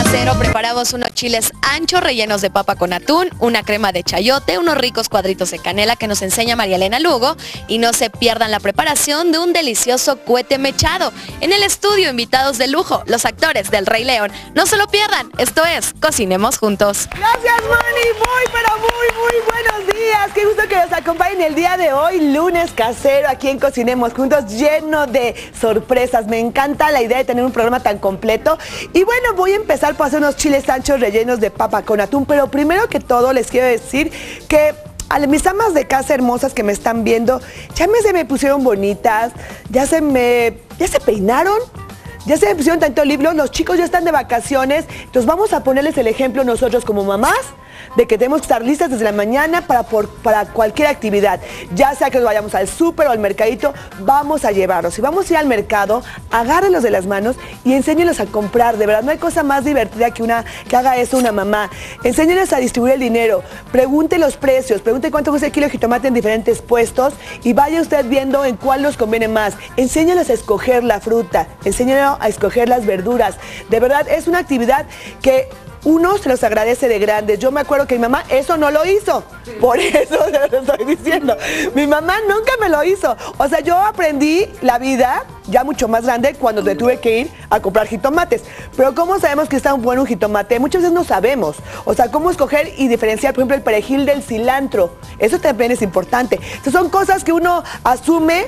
Casero preparamos unos chiles anchos rellenos de papa con atún, una crema de chayote, unos ricos cuadritos de canela que nos enseña María Elena Lugo, y no se pierdan la preparación de un delicioso cohete mechado. En el estudio, invitados de lujo, los actores del Rey León. No se lo pierdan, esto es Cocinemos Juntos. Gracias, Moni, pero muy buenos días. Qué gusto que nos acompañen el día de hoy, lunes casero, aquí en Cocinemos Juntos, lleno de sorpresas. Me encanta la idea de tener un programa tan completo. Y bueno, voy a empezar por hacer unos chiles anchos rellenos de papa con atún, pero primero que todo les quiero decir que a mis amas de casa hermosas que me están viendo, ya se me pusieron bonitas, ya se peinaron, ya se me pusieron tanto libros, los chicos ya están de vacaciones, entonces vamos a ponerles el ejemplo nosotros como mamás, de que tenemos que estar listas desde la mañana para cualquier actividad, ya sea que nos vayamos al súper o al mercadito, vamos a llevarlos. Si vamos a ir al mercado, agárrenlos de las manos y enséñenlos a comprar. De verdad, no hay cosa más divertida que haga eso una mamá. Enséñenles a distribuir el dinero, pregunte los precios, pregunte cuánto cuesta el kilo de jitomate en diferentes puestos y vaya usted viendo en cuál nos conviene más. Enséñenles a escoger la fruta, enséñenles a escoger las verduras. De verdad, es una actividad que uno se los agradece de grandes. Yo me acuerdo que mi mamá eso no lo hizo. Por eso se lo estoy diciendo. Mi mamá nunca me lo hizo. O sea, yo aprendí la vida ya mucho más grande cuando me tuve que ir a comprar jitomates. Pero ¿cómo sabemos que está un buen jitomate? Muchas veces no sabemos. O sea, cómo escoger y diferenciar, por ejemplo, el perejil del cilantro. Eso también es importante. Entonces, son cosas que uno asume.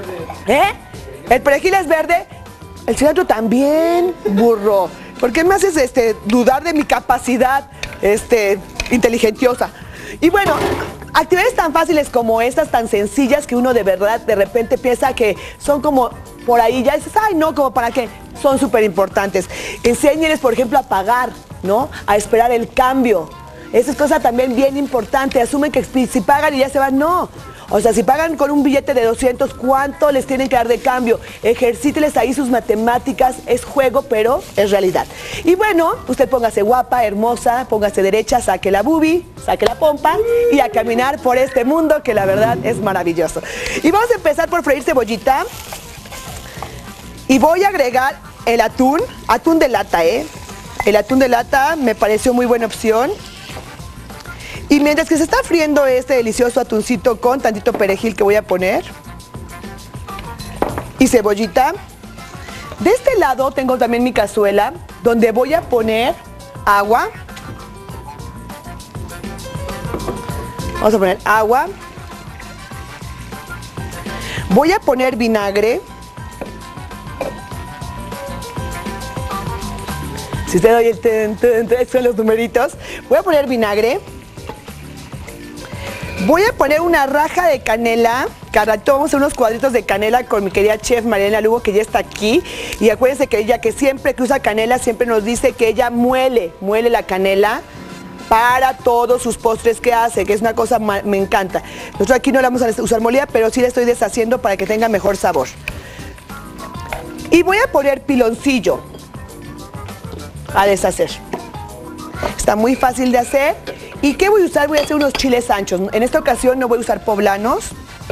El perejil es verde. El cilantro también, burro. ¿Por qué me haces dudar de mi capacidad inteligentiosa? Y bueno, actividades tan fáciles como estas, tan sencillas, que uno de verdad de repente piensa que son como por ahí, ya dices, ay no, como para qué, son súper importantes. Enséñenles, por ejemplo, a pagar, ¿no? A esperar el cambio. Esa es cosa también bien importante. Asumen que si pagan y ya se van, no. O sea, si pagan con un billete de 200, ¿cuánto les tienen que dar de cambio? Ejercíteles ahí sus matemáticas, es juego, pero es realidad. Y bueno, usted póngase guapa, hermosa, póngase derecha, saque la boobie, saque la pompa y a caminar por este mundo que la verdad es maravilloso. Y vamos a empezar por freír cebollita. Y voy a agregar el atún de lata, El atún de lata me pareció muy buena opción. Y mientras que se está friendo este delicioso atuncito con tantito perejil que voy a poner y cebollita, de este lado tengo también mi cazuela donde voy a poner agua. Vamos a poner agua. Voy a poner vinagre. Si te doy son los numeritos. Voy a poner vinagre. Voy a poner una raja de canela, vamos a hacer unos cuadritos de canela con mi querida chef María Elena Lugo, que ya está aquí. Y acuérdense que ella, que siempre que usa canela, siempre nos dice que ella muele la canela para todos sus postres que hace, que es una cosa, me encanta. Nosotros aquí no la vamos a usar molida, pero sí la estoy deshaciendo para que tenga mejor sabor. Y voy a poner piloncillo a deshacer. Está muy fácil de hacer. ¿Y qué voy a usar? Voy a hacer unos chiles anchos. En esta ocasión no voy a usar poblanos.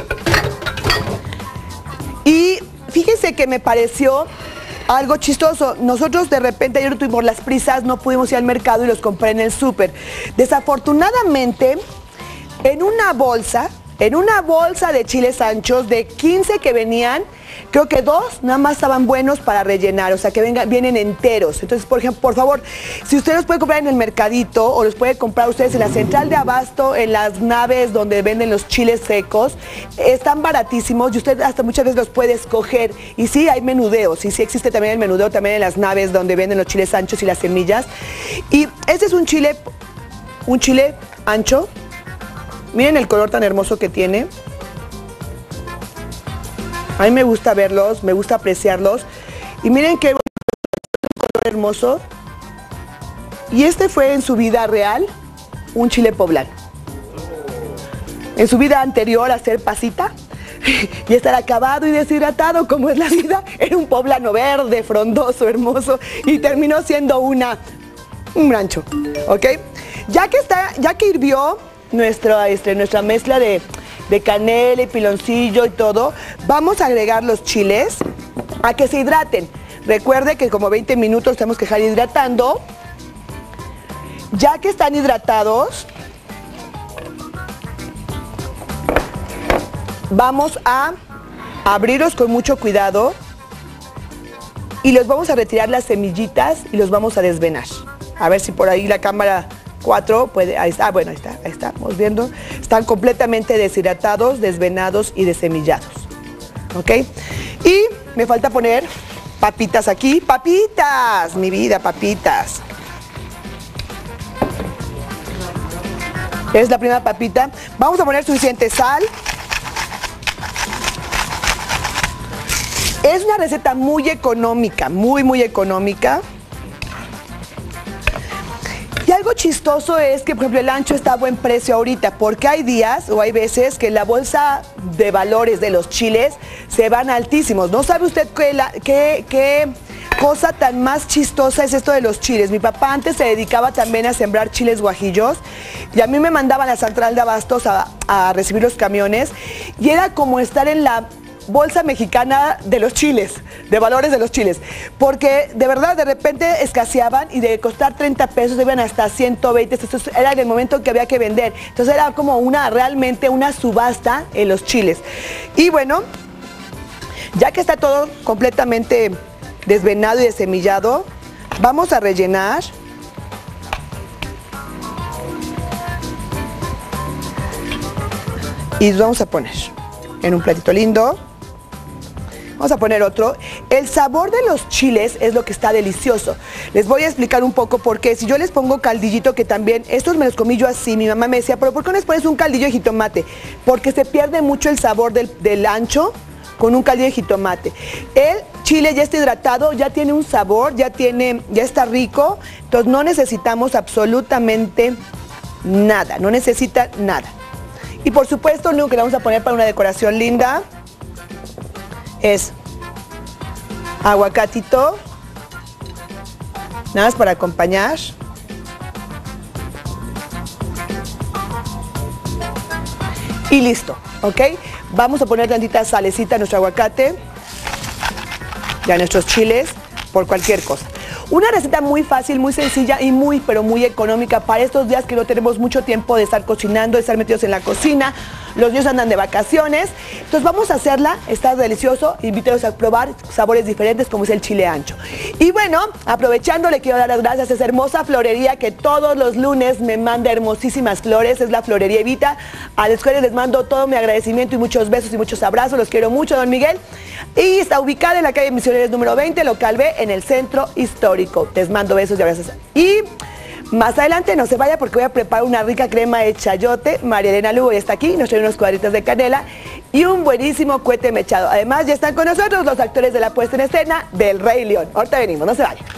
Y fíjense que me pareció algo chistoso. Nosotros de repente, ayer tuvimos las prisas, no pudimos ir al mercado y los compré en el súper. Desafortunadamente, en una bolsa de chiles anchos, de 15 que venían, creo que 2 nada más estaban buenos para rellenar, o sea que vienen enteros. Entonces, por ejemplo, por favor, si usted los puede comprar en el mercadito o los puede comprar ustedes en la central de abasto, en las naves donde venden los chiles secos, están baratísimos y usted hasta muchas veces los puede escoger. Y sí, hay menudeos, y sí existe también el menudeo también en las naves donde venden los chiles anchos y las semillas. Y este es un chile ancho. Miren el color tan hermoso que tiene. A mí me gusta verlos, me gusta apreciarlos. Y miren qué color hermoso. Y este fue en su vida real un chile poblano. En su vida anterior a ser pasita y estar acabado y deshidratado como es la vida, era un poblano verde, frondoso, hermoso, y terminó siendo un rancho, ¿ok? Ya que hirvió nuestra mezcla de canela y piloncillo y todo, vamos a agregar los chiles a que se hidraten. Recuerde que como 20 minutos tenemos que dejar hidratando Ya que están hidratados, vamos a abrirlos con mucho cuidado y los vamos a retirar las semillitas y los vamos a desvenar. A ver si por ahí la cámara 4 puede, ahí está, bueno, ahí estamos viendo. Están completamente deshidratados, desvenados y desemillados. ¿Ok? Y me falta poner papitas aquí. ¡Papitas! Mi vida, papitas. Es la primera papita. Vamos a poner suficiente sal. Es una receta muy económica, muy económica. Y algo chistoso es que, por ejemplo, el ancho está a buen precio ahorita, porque hay días o hay veces que la bolsa de valores de los chiles se van altísimos. ¿No sabe usted qué cosa tan más chistosa es esto de los chiles? Mi papá antes se dedicaba también a sembrar chiles guajillos y a mí me mandaban a la central de abastos a recibir los camiones y era como estar en la bolsa mexicana de los chiles, de valores de los chiles, porque de verdad de repente escaseaban y de costar 30 pesos iban hasta 120, entonces era en el momento que había que vender, entonces era como realmente una subasta en los chiles. Y bueno, ya que está todo completamente desvenado y desemillado, vamos a rellenar y los vamos a poner en un platito lindo. Vamos a poner otro. El sabor de los chiles es lo que está delicioso. Les voy a explicar un poco por qué. Si yo les pongo caldillito, que también, estos me los comí yo así, mi mamá me decía, pero ¿por qué no les pones un caldillo de jitomate? Porque se pierde mucho el sabor del ancho con un caldillo de jitomate. El chile ya está hidratado, ya tiene un sabor, ya está rico, entonces no necesitamos absolutamente nada, no necesita nada. Y por supuesto, lo único que le vamos a poner para una decoración linda es aguacatito, nada más para acompañar. Y listo, ¿ok? Vamos a poner tantita salecita a nuestro aguacate y a nuestros chiles por cualquier cosa. Una receta muy fácil, muy sencilla y pero muy económica para estos días que no tenemos mucho tiempo de estar cocinando, de estar metidos en la cocina. Los niños andan de vacaciones. Entonces vamos a hacerla, está delicioso. Invítelos a probar sabores diferentes como es el chile ancho. Y bueno, aprovechando, le quiero dar las gracias a esa hermosa florería que todos los lunes me manda hermosísimas flores. Es la Florería Evita. A los cuales les mando todo mi agradecimiento y muchos besos y muchos abrazos. Los quiero mucho, don Miguel. Y está ubicada en la calle Misioneros número 20, local B, en el centro histórico. Les mando besos y abrazos. Y más adelante no se vaya porque voy a preparar una rica crema de chayote. María Elena Lugo ya está aquí, nos trae unos cuadritos de canela y un buenísimo cohete mechado. Además ya están con nosotros los actores de la puesta en escena del Rey León. Ahorita venimos, no se vayan.